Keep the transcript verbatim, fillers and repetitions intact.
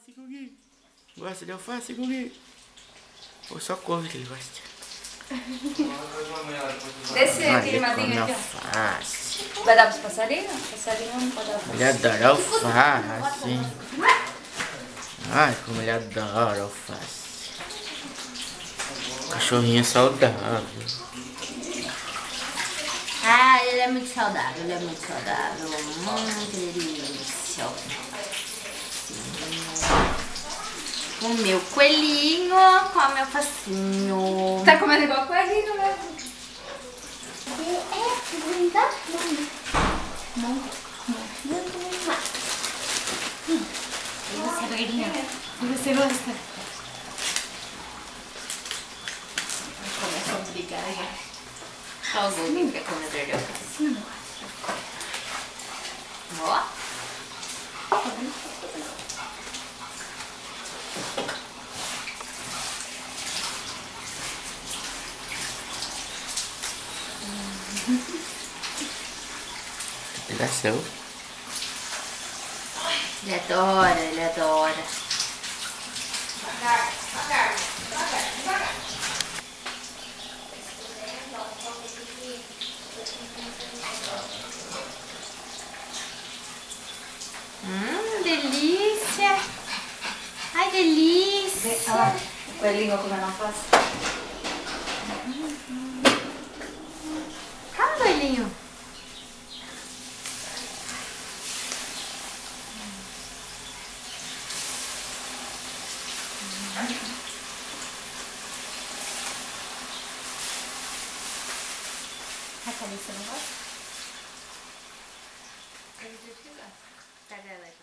alface, Gugi? Gosta de alface, Gugi? Ou só couve que ele gosta? Desce aquele madrinho aqui, alface. ó. Vai dar pros passarinhos? Passarinho não pode dar alface. Ele adora alface. Ai, como ele adora alface. Cachorrinho saudável. Ah, ele é muito saudável, ele é muito saudável. Hum, que delícia. O meu coelhinho come alfacinho. Tá comendo igual coelhinho, né? É, linda. Não, não, não, não. E você, gordinha? E você gosta? Começa a brigar, né? Olha o Gugi que é comedor de alface. Ó. Pedaço. Ele adora, ele adora. Devagar, devagar, devagar, devagar. Hum, delícia! Ai, delícia! Olha lá, o coelhinho comendo alface. Calma, coelhinho. A cabeça não gosta? Ele diz que gosta. Pega ela aqui.